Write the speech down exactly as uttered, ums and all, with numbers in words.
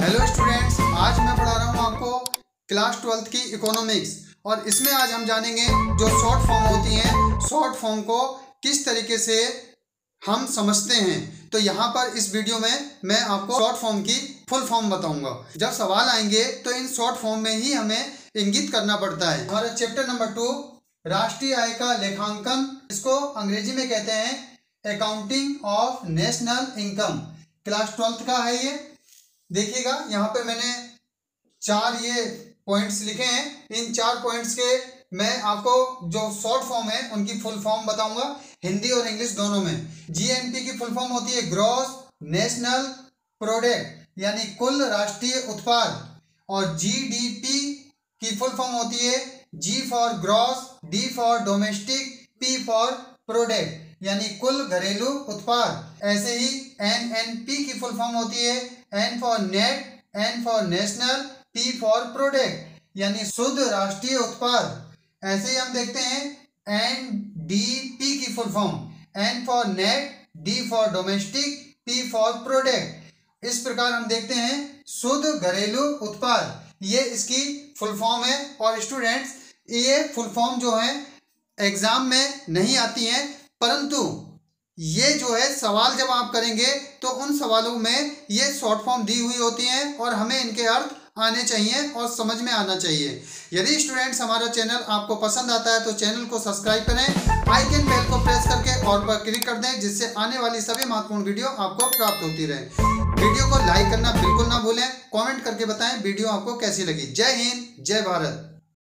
Hello students, आज मैं पढ़ा रहा हूँ आपको क्लास ट्वेल्थ की इकोनॉमिक्स। और इसमें आज हम जानेंगे जो शॉर्ट फॉर्म होती हैं, शॉर्ट फॉर्म को किस तरीके से हम समझते हैं। तो यहाँ पर इस वीडियो में मैं आपको शॉर्ट फॉर्म की फुल फॉर्म बताऊंगा। जब सवाल आएंगे तो इन शॉर्ट फॉर्म में ही हमें इंगित करना पड़ता है। हमारा चैप्टर नंबर टू, राष्ट्रीय आय का लेखांकन, इसको अंग्रेजी में कहते हैं accounting of national income. Class twelfth का है ये। देखिएगा, यहाँ पे मैंने चार ये पॉइंट्स लिखे हैं। इन चार पॉइंट्स के मैं आपको जो शॉर्ट फॉर्म है उनकी फुल फॉर्म बताऊंगा, हिंदी और इंग्लिश दोनों में। जीएनपी की फुल फॉर्म होती है ग्रॉस नेशनल प्रोडक्ट, यानी कुल राष्ट्रीय उत्पाद। और जीडीपी की फुल फॉर्म होती है G for gross, D for domestic, P for product, यानी कुल घरेलू उत्पाद। ऐसे ही एनएनपी की फुल फॉर्म होती है N for net, N for national, P for product, यानी शुद्ध राष्ट्रीय उत्पाद। ऐसे ही हम देखते हैं एनडीपी की full form N for net, D for domestic, P for product. इस प्रकार हम देखते हैं शुद्ध घरेलू उत्पाद, ये इसकी फुल फॉर्म है। और स्टूडेंट्स, ये फुल फॉर्म जो है एग्जाम में नहीं आती हैं, परंतु ये जो है सवाल जब आप करेंगे तो उन सवालों में ये शॉर्ट फॉर्म दी हुई होती हैं और हमें इनके अर्थ आने चाहिए और समझ में आना चाहिए। यदि स्टूडेंट्स हमारा चैनल आपको पसंद आता है तो चैनल को सब्सक्राइब करें, आइकन बेल को प्रेस करके ऑल पर क्लिक कर दें, जिससे आने वाली सभी महत्वपूर्ण वीडियो आपको प्राप्त होती रहे। वीडियो को लाइक करना बिल्कुल ना भूलें। कमेंट करके बताएं वीडियो आपको कैसी लगी। जय हिंद, जय भारत।